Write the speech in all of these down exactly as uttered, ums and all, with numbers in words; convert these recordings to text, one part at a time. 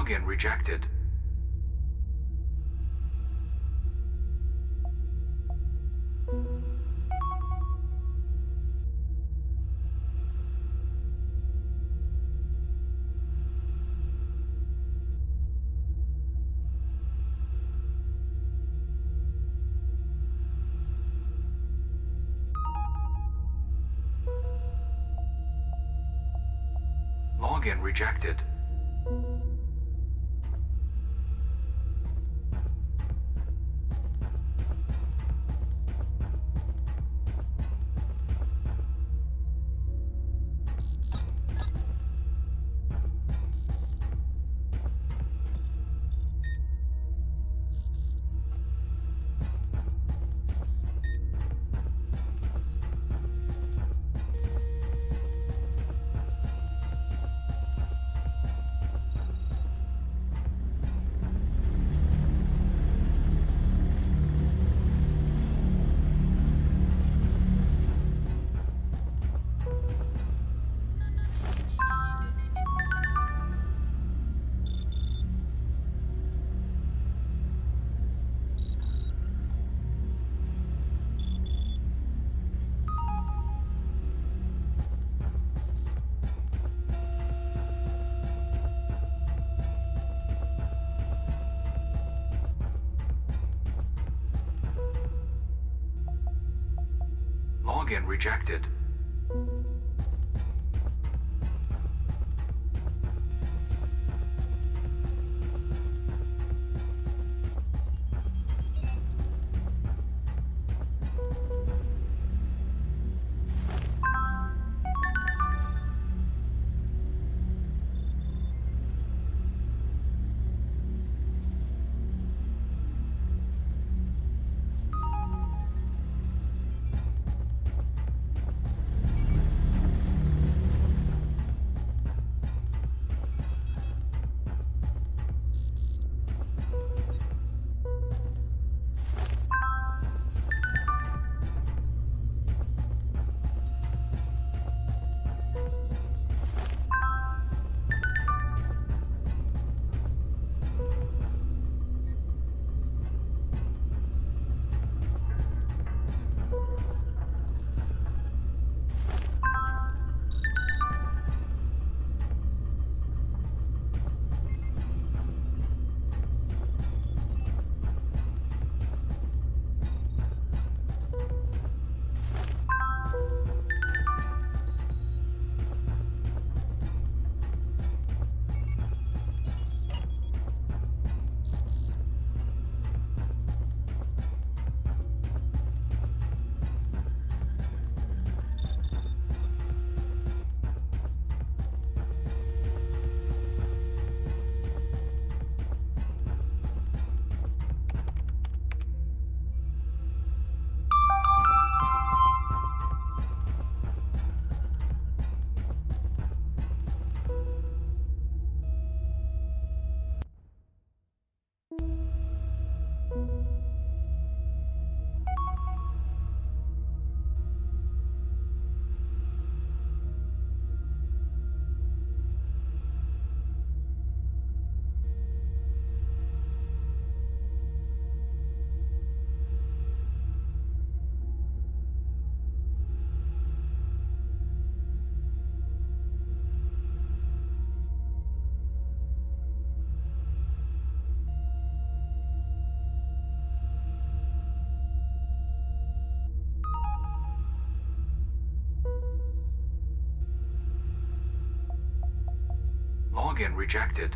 Login rejected. Login rejected. Login rejected. Login rejected.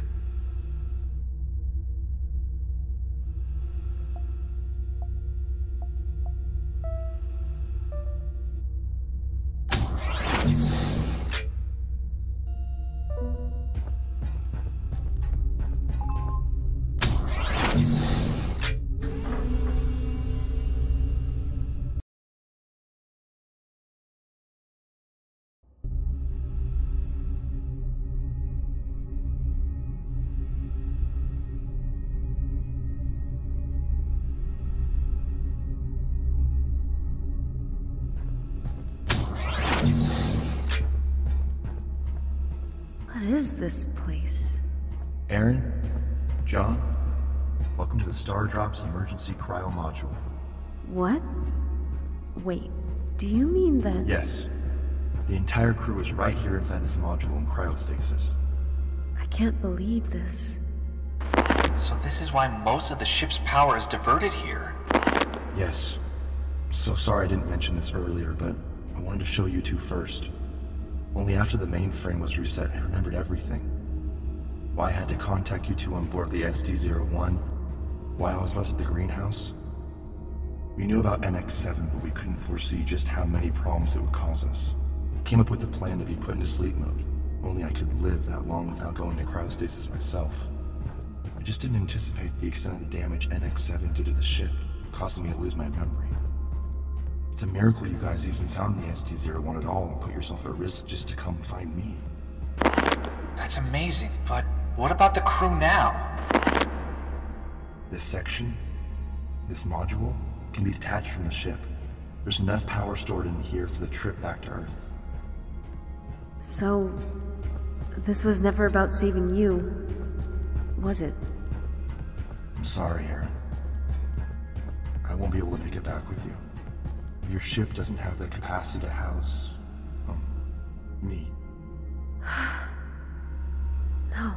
What is this place? Aaron? John? Welcome to the Stardrops Emergency Cryo Module. What? Wait, do you mean that... Yes. The entire crew is right here inside this module in cryostasis. I can't believe this. So this is why most of the ship's power is diverted here. Yes. So sorry I didn't mention this earlier, but I wanted to show you two first. Only after the mainframe was reset, I remembered everything. Why I had to contact you two on board the S D zero one, why I was left at the greenhouse. We knew about N X seven, but we couldn't foresee just how many problems it would cause us. Came up with a plan to be put into sleep mode. Only I could live that long without going to cryostasis myself. I just didn't anticipate the extent of the damage N X seven did to the ship, causing me to lose my memory. It's a miracle you guys even found the S D zero one at all and put yourself at risk just to come find me. That's amazing, but what about the crew now? This section, this module, can be detached from the ship. There's enough power stored in here for the trip back to Earth. So... this was never about saving you, was it? I'm sorry, Aaron. I won't be able to make it back with you. Your ship doesn't have the capacity to house... um... me. No.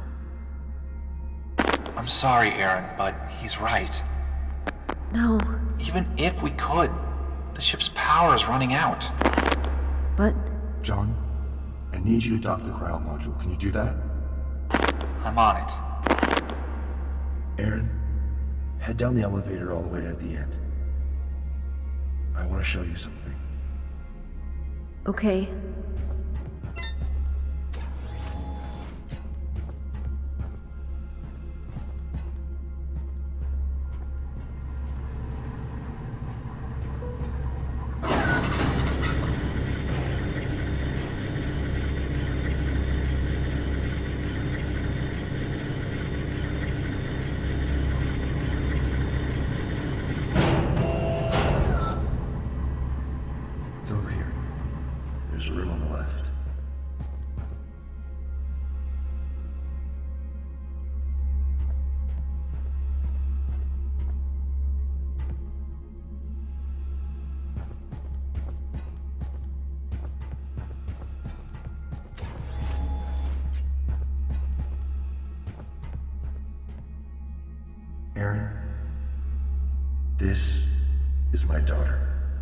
I'm sorry, Aaron, but he's right. No. Even if we could, the ship's power is running out. But... John, I need you to dock the cryo module. Can you do that? I'm on it. Aaron, head down the elevator all the way to the end. I want to show you something. Okay. It's over here. There's a room on the left. Aaron, this is my daughter.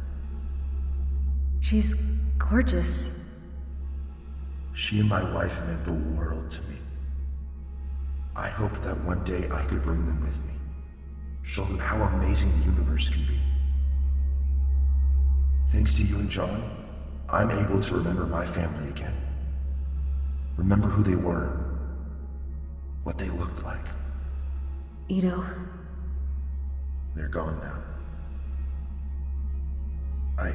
She's gorgeous. She and my wife meant the world to me. I hoped that one day I could bring them with me. Show them how amazing the universe can be. Thanks to you and John, I'm able to remember my family again. Remember who they were. What they looked like. Ito. They're gone now. I...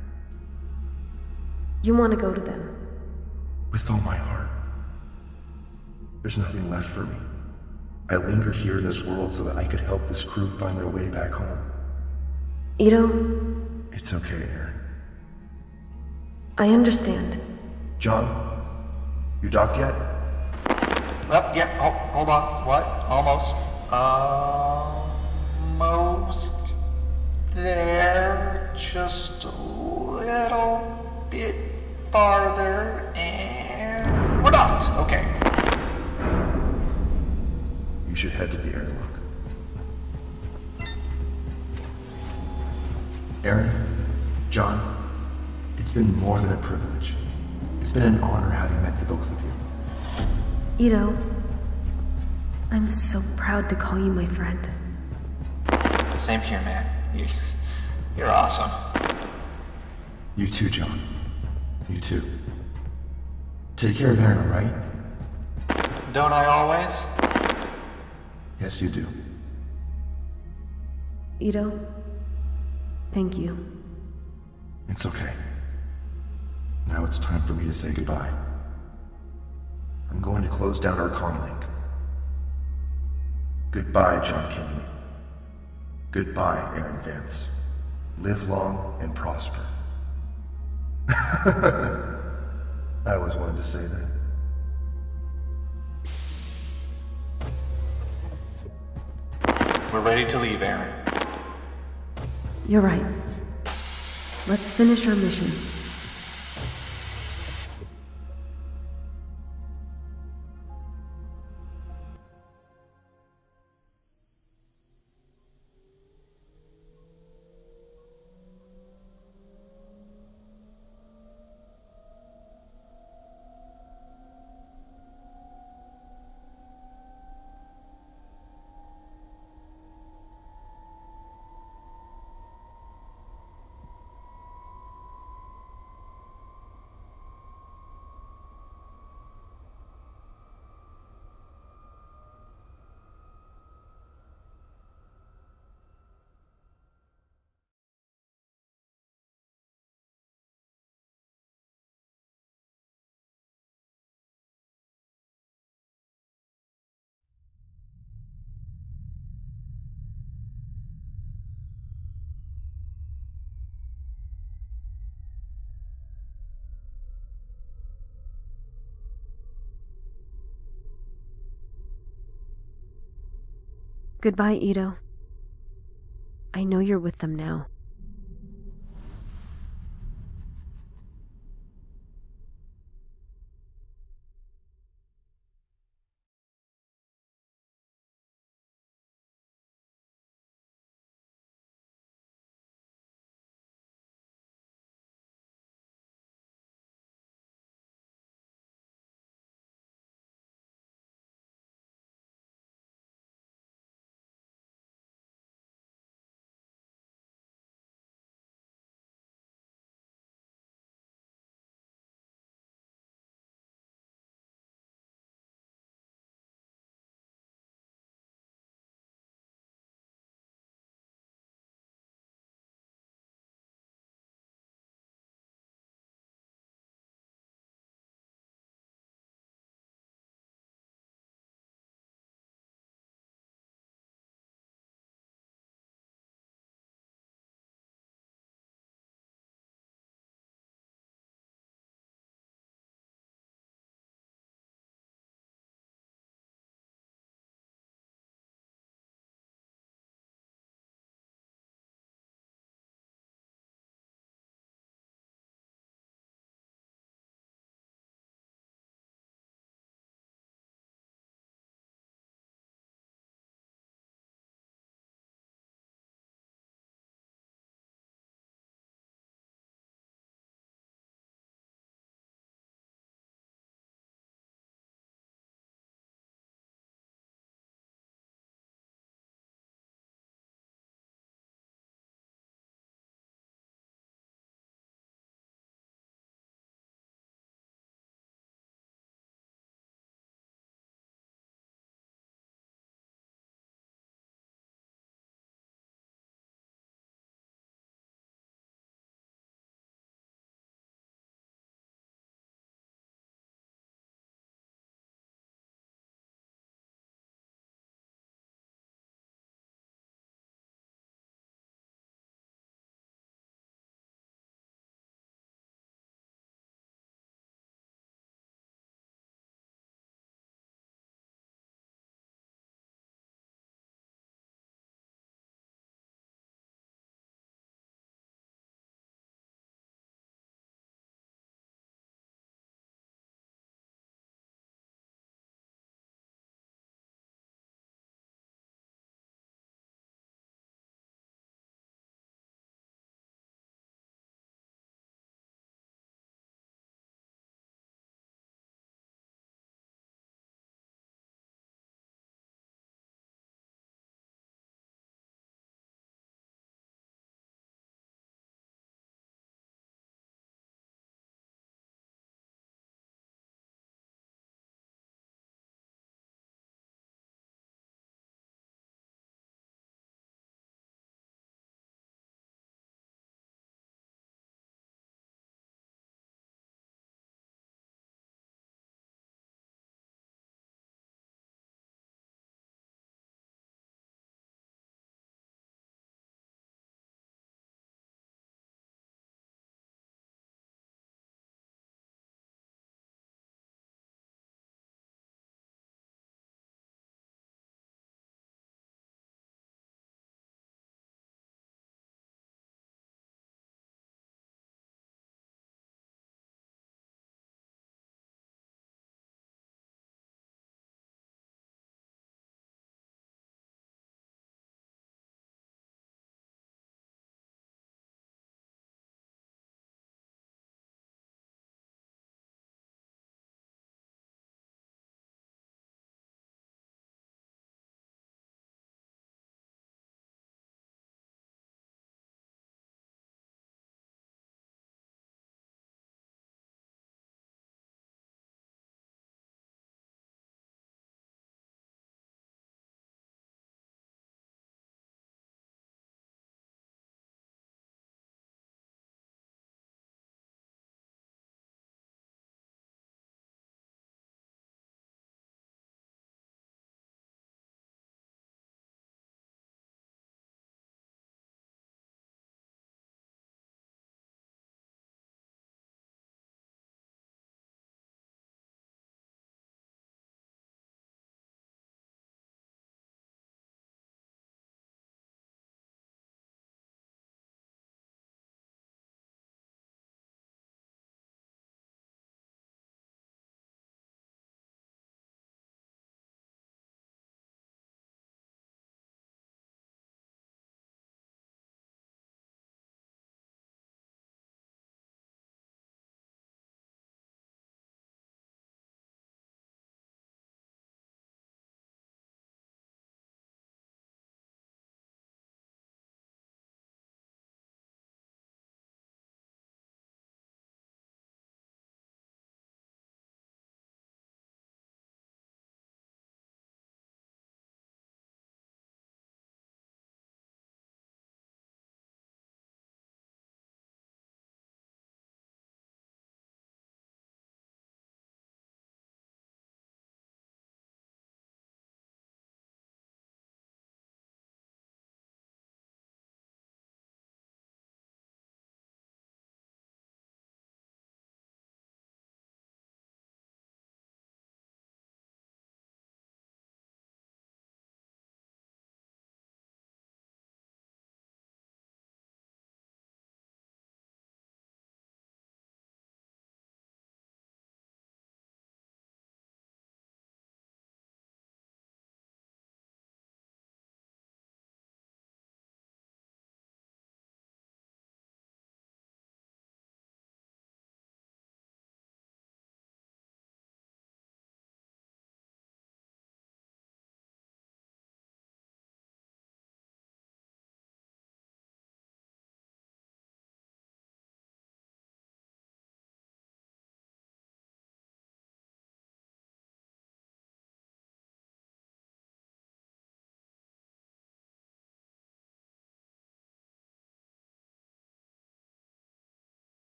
You want to go to them? With all my heart. There's nothing left for me. I linger here in this world so that I could help this crew find their way back home. Ito? It's okay, Aaron. I understand. John, you docked yet? Well, yeah, hold, hold on. What? Almost. Almost there. Just a little bit farther, and we're docked. Okay. You should head to the airlock. Aaron, John, it's been more than a privilege. It's been an honor having met the both of you. Ito, I'm so proud to call you my friend. Same here, man. You, you're awesome. You too, John. You too. Take care of Aaron, all right? Don't I always? Yes, you do. Ito, thank you. It's okay. Now it's time for me to say goodbye. I'm going to close down our comlink. Goodbye, John Kinley. Goodbye, Aaron Vance. Live long and prosper. I always wanted to say that. We're ready to leave, Aaron. You're right. Let's finish our mission. Goodbye, Ito. I know you're with them now.